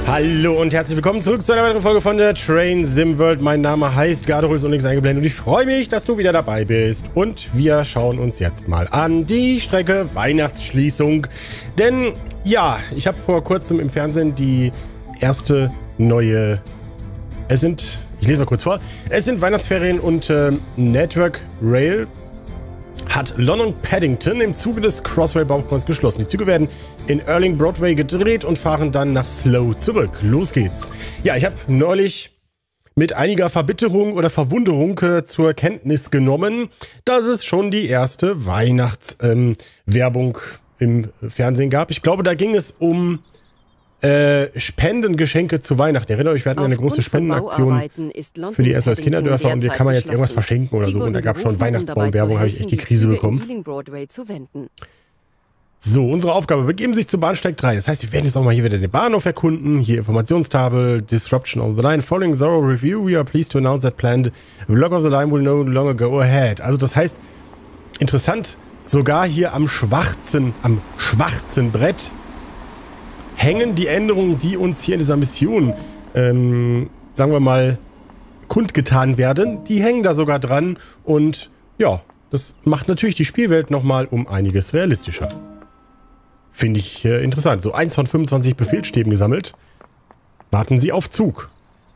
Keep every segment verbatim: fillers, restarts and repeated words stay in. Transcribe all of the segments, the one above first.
Hallo und herzlich willkommen zurück zu einer weiteren Folge von der Train Sim World. Mein Name heißt Garderol, ist und nichts eingeblendet und ich freue mich, dass du wieder dabei bist. Und wir schauen uns jetzt mal an die Strecke Weihnachtsschließung. Denn ja, ich habe vor kurzem im Fernsehen die erste neue... Es sind... Ich lese mal kurz vor. Es sind Weihnachtsferien und äh, Network Rail hat London Paddington im Zuge des Crossrail-Bauprojekts geschlossen. Die Züge werden in Erling Broadway gedreht und fahren dann nach Slough zurück. Los geht's. Ja, ich habe neulich mit einiger Verbitterung oder Verwunderung äh, zur Kenntnis genommen, dass es schon die erste Weihnachtswerbung ähm, im Fernsehen gab. Ich glaube, da ging es um äh, Spendengeschenke zu Weihnachten. Erinnert euch, wir hatten eine große Spendenaktion für die S O S Kinderdörfer und hier kann man jetzt irgendwas verschenken oder so. Und da gab es schon Weihnachtsbaumwerbung, habe ich echt die Krise bekommen. So, unsere Aufgabe, begeben sich zu Bahnsteig drei. Das heißt, wir werden jetzt auch mal hier wieder den Bahnhof erkunden. Hier Informationstafel, Disruption on the line. Following thorough review, we are pleased to announce that planned block of the line will no longer go ahead. Also das heißt, interessant, sogar hier am schwarzen, am schwarzen Brett hängen die Änderungen, die uns hier in dieser Mission, ähm, sagen wir mal, kundgetan werden. Die hängen da sogar dran und ja, das macht natürlich die Spielwelt nochmal um einiges realistischer. Finde ich äh, interessant. So, eins von fünfundzwanzig Befehlsstäben gesammelt. Warten Sie auf Zug.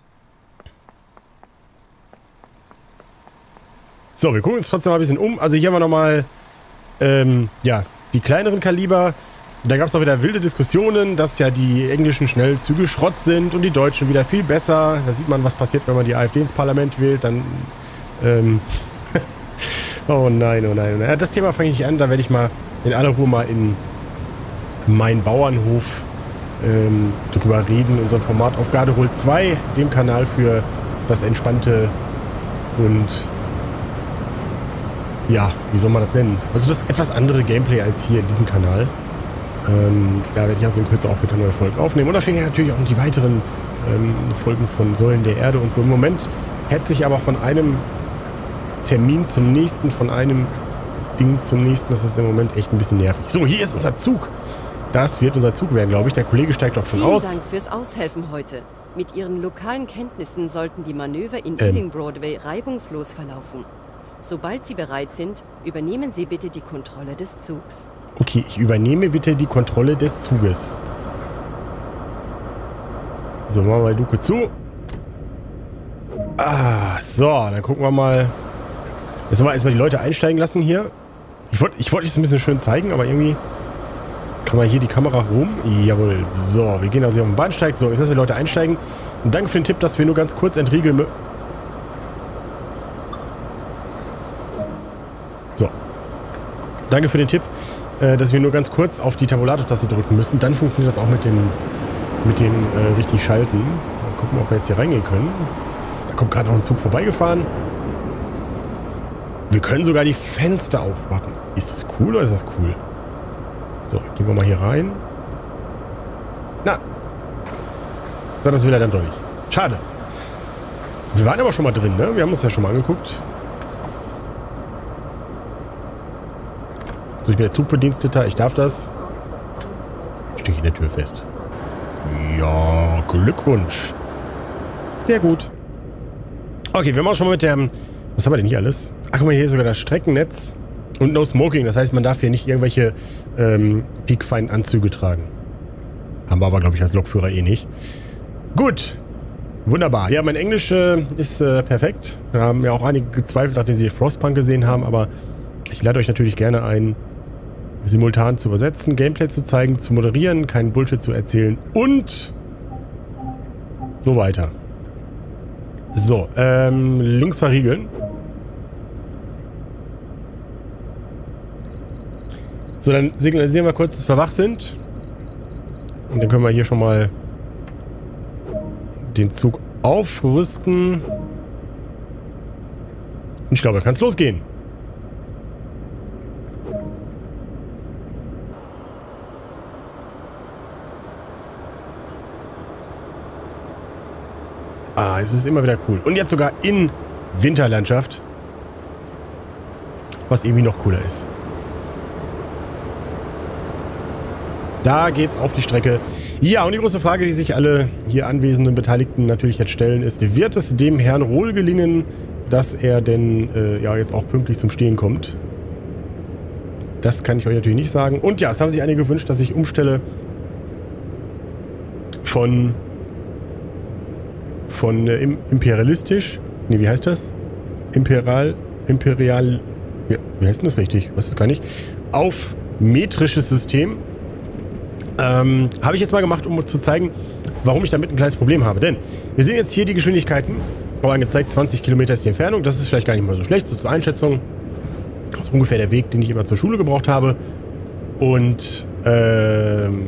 So, wir gucken uns trotzdem mal ein bisschen um. Also hier haben wir nochmal, ähm, ja, die kleineren Kaliber. Da gab es auch wieder wilde Diskussionen, dass ja die englischen Schnellzüge Schrott sind und die deutschen wieder viel besser. Da sieht man, was passiert, wenn man die AfD ins Parlament wählt. Dann, ähm, oh nein, oh nein, oh nein. Das Thema fange ich nicht an. Da werde ich mal in aller Ruhe mal in meinen Bauernhof ähm, drüber reden. In unserem Format auf Garderol zwei, dem Kanal für das entspannte und ja, wie soll man das nennen? Also das etwas andere Gameplay als hier in diesem Kanal. Ähm, da werde ich also in Kürze auch wieder neue Folgen aufnehmen. Und da fehlen ja natürlich auch noch die weiteren ähm, Folgen von Säulen der Erde und so. Im Moment hetze ich aber von einem Termin zum nächsten, von einem Ding zum nächsten. Das ist im Moment echt ein bisschen nervig. So, hier ist unser Zug. Das wird unser Zug werden, glaube ich. Der Kollege steigt doch schon Vielen aus. Vielen Dank fürs Aushelfen heute. Mit Ihren lokalen Kenntnissen sollten die Manöver in ähm. Ealing Broadway reibungslos verlaufen. Sobald Sie bereit sind, übernehmen Sie bitte die Kontrolle des Zugs. Okay, ich übernehme bitte die Kontrolle des Zuges. So, machen wir die Luke zu. Ah, so, dann gucken wir mal. Jetzt wollen wir erstmal die Leute einsteigen lassen hier. Ich wollte ich wollte es ein bisschen schön zeigen, aber irgendwie kann man hier die Kamera rum. Jawohl, so, wir gehen also hier auf den Bahnsteig. So, jetzt lassen wir die Leute einsteigen. Und danke für den Tipp, dass wir nur ganz kurz entriegeln müssen. So. Danke für den Tipp, dass wir nur ganz kurz auf die Tabulator-Taste drücken müssen. Dann funktioniert das auch mit dem, mit dem äh, richtig Schalten. Mal gucken, ob wir jetzt hier reingehen können. Da kommt gerade noch ein Zug vorbeigefahren. Wir können sogar die Fenster aufmachen. Ist das cool oder ist das cool? So, gehen wir mal hier rein. Na. Na, das will er dann doch nicht. Schade. Wir waren aber schon mal drin, ne? Wir haben uns ja schon mal angeguckt. So, ich bin der Zugbediensteter, ich darf das. Ich stehe in der Tür fest. Ja, Glückwunsch. Sehr gut. Okay, wir machen schon mal mit der... Was haben wir denn hier alles? Ach, guck mal, hier ist sogar das Streckennetz. Und No Smoking, das heißt, man darf hier nicht irgendwelche ähm, piekfeinen Anzüge tragen. Haben wir aber, glaube ich, als Lokführer eh nicht. Gut. Wunderbar. Ja, mein Englisch äh, ist äh, perfekt. Wir haben ja auch einige gezweifelt, nachdem sie Frostpunk gesehen haben, aber ich lade euch natürlich gerne ein, simultan zu übersetzen, Gameplay zu zeigen, zu moderieren, keinen Bullshit zu erzählen und so weiter. So, ähm, links verriegeln. So, dann signalisieren wir kurz, dass wir wach sind. Und dann können wir hier schon mal den Zug aufrüsten. Und ich glaube, da kann es losgehen. Ah, es ist immer wieder cool. Und jetzt sogar in Winterlandschaft. Was irgendwie noch cooler ist. Da geht's auf die Strecke. Ja, und die große Frage, die sich alle hier anwesenden Beteiligten natürlich jetzt stellen, ist, wird es dem Herrn Rohl gelingen, dass er denn äh, ja jetzt auch pünktlich zum Stehen kommt? Das kann ich euch natürlich nicht sagen. Und ja, es haben sich einige gewünscht, dass ich umstelle von von äh, imperialistisch, nee, wie heißt das? Imperial, imperial, ja, wie heißt denn das richtig? Was ist gar nicht? Auf metrisches System. Ähm, habe ich jetzt mal gemacht, um zu zeigen, warum ich damit ein kleines Problem habe. Denn wir sehen jetzt hier die Geschwindigkeiten. Ich habe angezeigt, zwanzig Kilometer ist die Entfernung. Das ist vielleicht gar nicht mal so schlecht, so zur Einschätzung. Das ist ungefähr der Weg, den ich immer zur Schule gebraucht habe. Und ähm,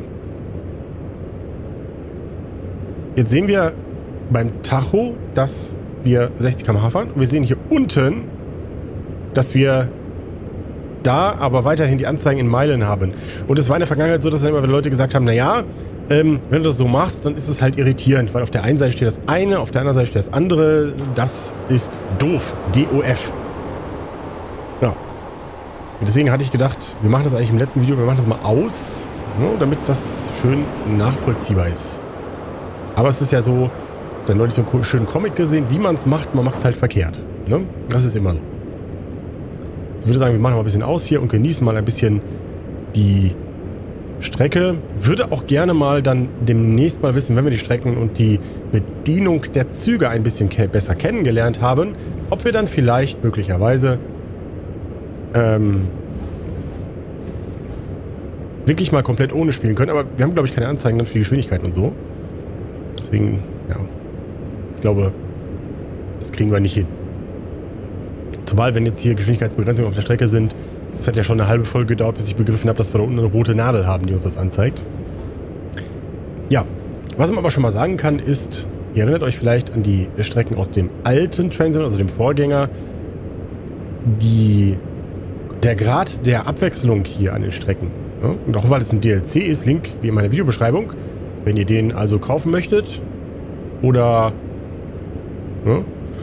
jetzt sehen wir beim Tacho, dass wir sechzig Kilometer pro Stunde fahren. Und wir sehen hier unten, dass wir da aber weiterhin die Anzeigen in Meilen haben. Und es war in der Vergangenheit so, dass dann immer wieder Leute gesagt haben, naja, ähm, wenn du das so machst, dann ist es halt irritierend, weil auf der einen Seite steht das eine, auf der anderen Seite steht das andere. Das ist doof. D O F. Ja. Und deswegen hatte ich gedacht, wir machen das eigentlich im letzten Video, wir machen das mal aus, ne, damit das schön nachvollziehbar ist. Aber es ist ja so, dann neulich so einen schönen Comic gesehen, wie man es macht, man macht es halt verkehrt. Ne? Das ist immer so. Ich würde sagen, wir machen mal ein bisschen aus hier und genießen mal ein bisschen die Strecke. Würde auch gerne mal dann demnächst mal wissen, wenn wir die Strecken und die Bedienung der Züge ein bisschen ke- besser kennengelernt haben, ob wir dann vielleicht möglicherweise ähm, wirklich mal komplett ohne spielen können. Aber wir haben, glaube ich, keine Anzeigen dann für die Geschwindigkeiten und so. Deswegen, ja, ich glaube, das kriegen wir nicht hin. Zumal, wenn jetzt hier Geschwindigkeitsbegrenzungen auf der Strecke sind, es hat ja schon eine halbe Folge gedauert, bis ich begriffen habe, dass wir da unten eine rote Nadel haben, die uns das anzeigt. Ja, was man aber schon mal sagen kann, ist, ihr erinnert euch vielleicht an die Strecken aus dem alten Train Sim, also dem Vorgänger, die, der Grad der Abwechslung hier an den Strecken. Ja, und auch weil es ein D L C ist, Link wie in meiner Videobeschreibung, wenn ihr den also kaufen möchtet oder ja,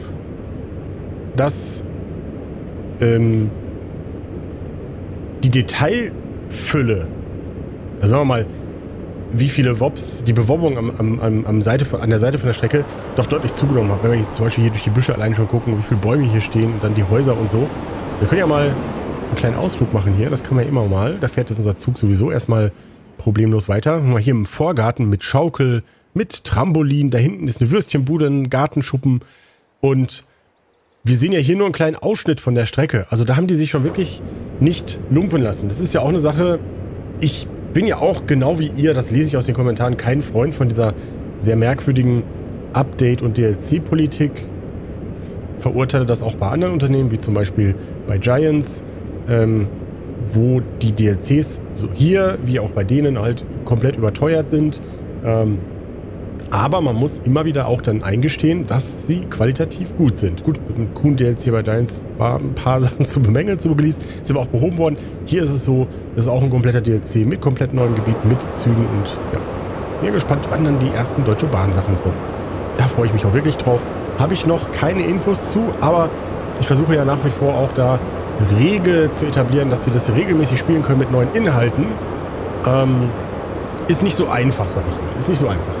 das ähm, die Detailfülle, also sagen wir mal, wie viele Wops die Bewobbung am, am, am, am Seite, an der Seite von der Strecke doch deutlich zugenommen hat. Wenn wir jetzt zum Beispiel hier durch die Büsche allein schon gucken, wie viele Bäume hier stehen und dann die Häuser und so. Wir können ja mal einen kleinen Ausflug machen hier, das kann man ja immer mal. Da fährt jetzt unser Zug sowieso erstmal problemlos weiter. Mal hier im Vorgarten mit Schaukel, mit Trampolin, da hinten ist eine Würstchenbude, ein Gartenschuppen und wir sehen ja hier nur einen kleinen Ausschnitt von der Strecke. Also da haben die sich schon wirklich nicht lumpen lassen. Das ist ja auch eine Sache, ich bin ja auch genau wie ihr, das lese ich aus den Kommentaren, kein Freund von dieser sehr merkwürdigen Update- und D L C-Politik. Verurteile das auch bei anderen Unternehmen, wie zum Beispiel bei Giants, ähm, wo die D L Cs so hier, wie auch bei denen halt komplett überteuert sind. Ähm, Aber man muss immer wieder auch dann eingestehen, dass sie qualitativ gut sind. Gut, im Kuhn D L C bei Giants war ein paar Sachen zu bemängeln, zu Release, ist aber auch behoben worden. Hier ist es so, das ist auch ein kompletter D L C mit komplett neuem Gebiet, mit Zügen und ja, bin gespannt, wann dann die ersten Deutsche Bahn Sachen kommen. Da freue ich mich auch wirklich drauf. Habe ich noch keine Infos zu, aber ich versuche ja nach wie vor auch da rege zu etablieren, dass wir das regelmäßig spielen können mit neuen Inhalten. Ähm, ist nicht so einfach, sag ich mal. Ist nicht so einfach.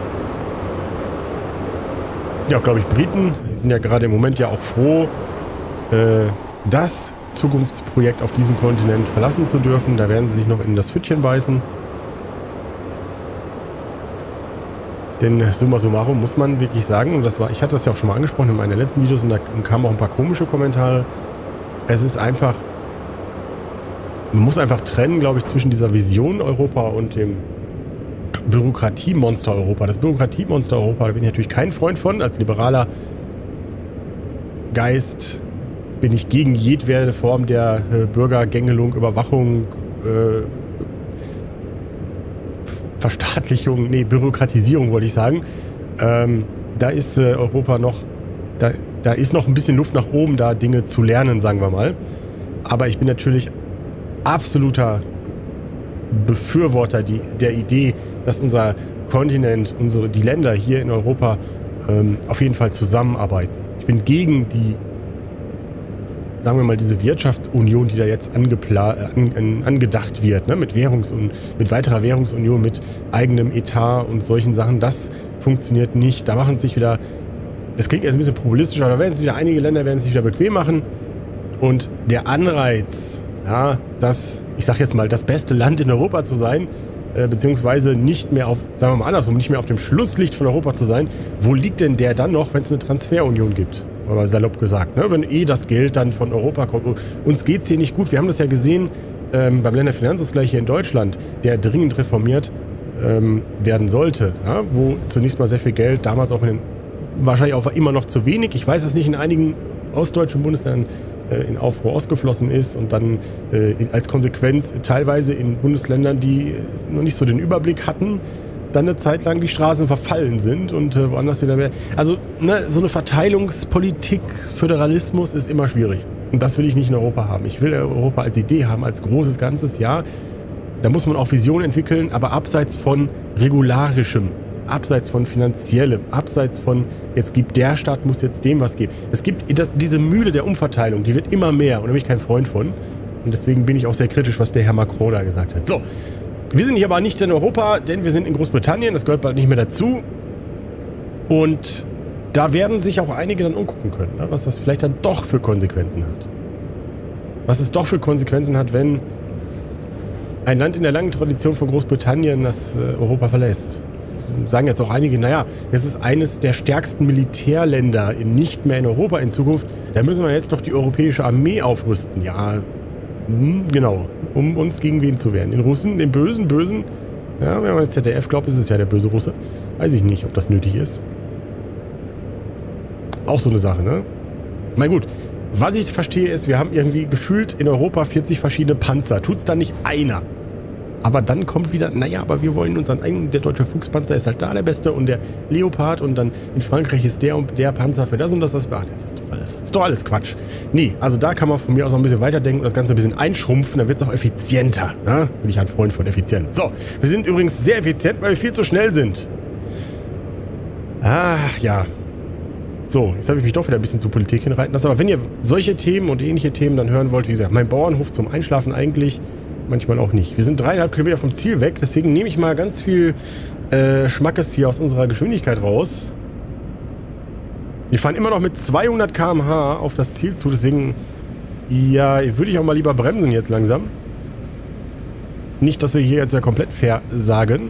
Das sind ja auch, glaube ich, Briten. Die sind ja gerade im Moment ja auch froh, äh, das Zukunftsprojekt auf diesem Kontinent verlassen zu dürfen. Da werden sie sich noch in das Pfötchen beißen. Denn summa summarum muss man wirklich sagen, und das war, ich hatte das ja auch schon mal angesprochen in meinen letzten Videos und da kamen auch ein paar komische Kommentare. Es ist einfach, man muss einfach trennen, glaube ich, zwischen dieser Vision Europa und dem Bürokratiemonster Europa. Das Bürokratiemonster Europa, da bin ich natürlich kein Freund von. Als liberaler Geist bin ich gegen jedwede Form der äh, Bürgergängelung, Überwachung, äh, Verstaatlichung, nee, Bürokratisierung wollte ich sagen. Ähm, da ist äh, Europa noch, da, da ist noch ein bisschen Luft nach oben, da Dinge zu lernen, sagen wir mal. Aber ich bin natürlich absoluter Befürworter die, der Idee, dass unser Kontinent, unsere, die Länder hier in Europa ähm, auf jeden Fall zusammenarbeiten. Ich bin gegen die sagen wir mal, diese Wirtschaftsunion, die da jetzt angepla an, an, angedacht wird, ne? mit, Währungs mit weiterer Währungsunion, mit eigenem Etat und solchen Sachen, das funktioniert nicht. Da machen sich wieder, das klingt jetzt ein bisschen populistisch, aber da werden sich wieder einige Länder werden es sich wieder bequem machen. Und der Anreiz, ja, das, ich sag jetzt mal, das beste Land in Europa zu sein, äh, beziehungsweise nicht mehr auf, sagen wir mal andersrum, nicht mehr auf dem Schlusslicht von Europa zu sein, wo liegt denn der dann noch, wenn es eine Transferunion gibt? Aber salopp gesagt, ne? Wenn eh das Geld dann von Europa kommt. Uns geht es hier nicht gut. Wir haben das ja gesehen ähm, beim Länderfinanzausgleich hier in Deutschland, der dringend reformiert ähm, werden sollte, ja? Wo zunächst mal sehr viel Geld, damals auch in den, wahrscheinlich auch immer noch zu wenig, ich weiß es nicht, in einigen ostdeutschen Bundesländern äh, in Aufruhr ausgeflossen ist und dann äh, in, als Konsequenz teilweise in Bundesländern, die noch nicht so den Überblick hatten, dann eine Zeit lang die Straßen verfallen sind und äh, woanders wieder mehr. Also ne, so eine Verteilungspolitik, Föderalismus ist immer schwierig. Und das will ich nicht in Europa haben. Ich will Europa als Idee haben, als großes Ganzes, ja. Da muss man auch Visionen entwickeln, aber abseits von regularischem, abseits von finanziellem, abseits von, jetzt gibt der Staat, muss jetzt dem was geben. Es gibt das, diese Mühle der Umverteilung, die wird immer mehr und da bin ich kein Freund von. Und deswegen bin ich auch sehr kritisch, was der Herr Macron da gesagt hat. So. Wir sind hier aber nicht in Europa, denn wir sind in Großbritannien, das gehört bald nicht mehr dazu. Und da werden sich auch einige dann umgucken können, ne? Was das vielleicht dann doch für Konsequenzen hat. Was es doch für Konsequenzen hat, wenn ein Land in der langen Tradition von Großbritannien das äh, Europa verlässt. Sagen jetzt auch einige, naja, es ist eines der stärksten Militärländer in, nicht mehr in Europa in Zukunft. Da müssen wir jetzt doch die europäische Armee aufrüsten. Ja, genau, um uns gegen wen zu wehren. Den Russen, den bösen, bösen, ja, wenn man jetzt Z D F glaubt, ist es ja der böse Russe. Weiß ich nicht, ob das nötig ist. Ist auch so eine Sache, ne? Na gut, was ich verstehe ist, wir haben irgendwie gefühlt in Europa vierzig verschiedene Panzer. Tut's da nicht einer? Aber dann kommt wieder, naja, aber wir wollen unseren eigenen, der deutsche Fuchspanzer ist halt da der beste und der Leopard und dann in Frankreich ist der und der Panzer für das und das, das, ach, das ist doch alles, das ist doch alles Quatsch. Nee, also da kann man von mir aus noch ein bisschen weiterdenken und das Ganze ein bisschen einschrumpfen, dann wird es auch effizienter. Ne? Bin ich ein Freund von Effizienz. So, wir sind übrigens sehr effizient, weil wir viel zu schnell sind. Ach, ja. So, jetzt habe ich mich doch wieder ein bisschen zur Politik hinreiten lassen, aber wenn ihr solche Themen und ähnliche Themen dann hören wollt, wie gesagt, mein Bauernhof zum Einschlafen eigentlich, manchmal auch nicht. Wir sind dreieinhalb Kilometer vom Ziel weg, deswegen nehme ich mal ganz viel äh, Schmackes hier aus unserer Geschwindigkeit raus. Wir fahren immer noch mit zweihundert Kilometer pro Stunde auf das Ziel zu, deswegen ja, würde ich auch mal lieber bremsen jetzt langsam. Nicht, dass wir hier jetzt ja komplett versagen.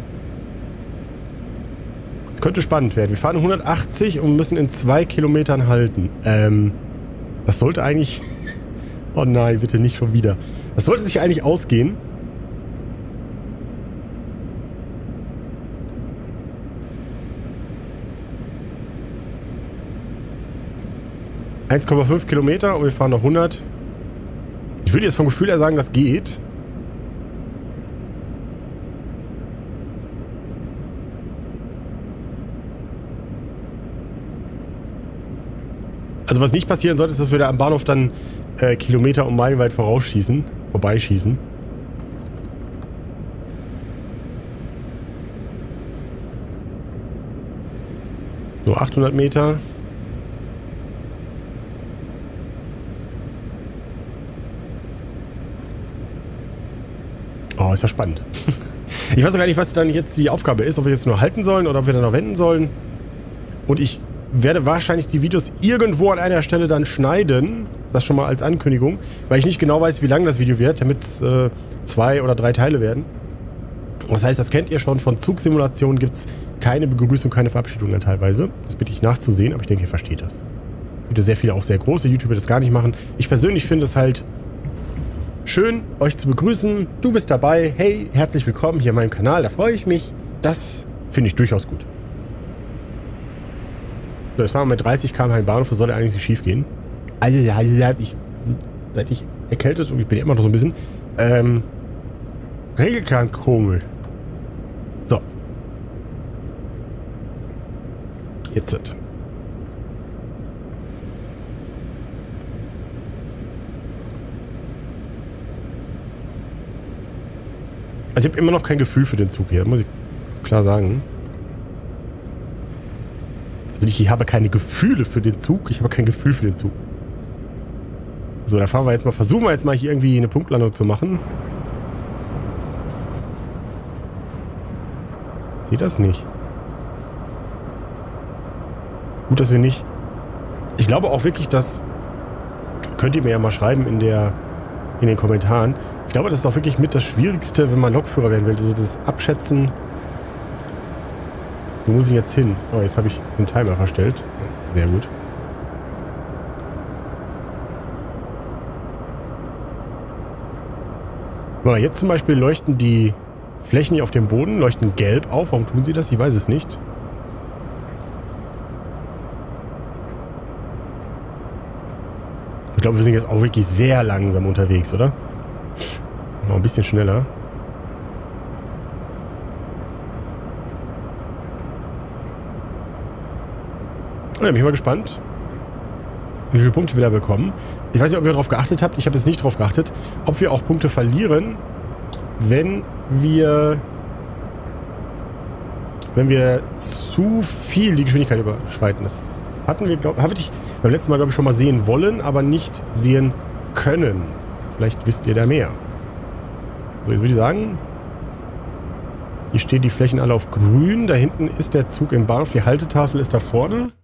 Es könnte spannend werden. Wir fahren hundertachtzig und müssen in zwei Kilometern halten. Ähm, das sollte eigentlich... Oh nein, bitte nicht schon wieder. Das sollte sich eigentlich ausgehen. eins Komma fünf Kilometer und wir fahren noch hundert. Ich würde jetzt vom Gefühl her sagen, das geht. Also was nicht passieren sollte, ist, dass wir da am Bahnhof dann äh, Kilometer und Meilen weit vorausschießen, vorbeischießen. So, achthundert Meter. Oh, ist ja spannend. Ich weiß gar nicht, was dann jetzt die Aufgabe ist, ob wir jetzt nur halten sollen oder ob wir dann noch wenden sollen. Und ich werde wahrscheinlich die Videos irgendwo an einer Stelle dann schneiden. Das schon mal als Ankündigung, weil ich nicht genau weiß, wie lang das Video wird, damit es äh, zwei oder drei Teile werden. Das heißt, das kennt ihr schon, von Zugsimulationen gibt es keine Begrüßung, keine Verabschiedung dann teilweise. Das bitte ich nachzusehen, aber ich denke, ihr versteht das. Es gibt ja sehr viele, auch sehr große YouTuber, die das gar nicht machen. Ich persönlich finde es halt schön, euch zu begrüßen. Du bist dabei. Hey, herzlich willkommen hier in meinem Kanal, da freue ich mich. Das finde ich durchaus gut. So, jetzt fahren wir mit dreißig Kilometer pro Stunde in den Bahnhof, das soll ja eigentlich nicht schief gehen. Also, ich, seit ich erkältet und ich bin ja immer noch so ein bisschen, ähm, Regelkran komisch. So. Jetzt sind. Also ich habe immer noch kein Gefühl für den Zug hier, muss ich klar sagen. Also ich habe keine Gefühle für den Zug, ich habe kein Gefühl für den Zug. So, da fahren wir jetzt mal, versuchen wir jetzt mal hier irgendwie eine Punktlandung zu machen. Seht das nicht? Gut, dass wir nicht... Ich glaube auch wirklich, dass... Könnt ihr mir ja mal schreiben in der... in den Kommentaren. Ich glaube, das ist auch wirklich mit das Schwierigste, wenn man Lokführer werden will. Also das Abschätzen... Wo muss ich jetzt hin? Oh, jetzt habe ich den Timer verstellt. Sehr gut. So, jetzt zum Beispiel leuchten die Flächen hier auf dem Boden, leuchten gelb auf. Warum tun sie das? Ich weiß es nicht. Ich glaube, wir sind jetzt auch wirklich sehr langsam unterwegs, oder? Noch ein bisschen schneller. Und dann bin ich mal gespannt, wie viele Punkte wir da bekommen. Ich weiß nicht, ob ihr darauf geachtet habt. Ich habe jetzt nicht darauf geachtet, ob wir auch Punkte verlieren, wenn wir wenn wir zu viel die Geschwindigkeit überschreiten. Das hatten wir, glaube ich, beim letzten Mal, glaube ich, schon mal sehen wollen, aber nicht sehen können. Vielleicht wisst ihr da mehr. So, jetzt würde ich sagen, hier stehen die Flächen alle auf grün. Da hinten ist der Zug im Bahnhof. Die Haltetafel ist da vorne.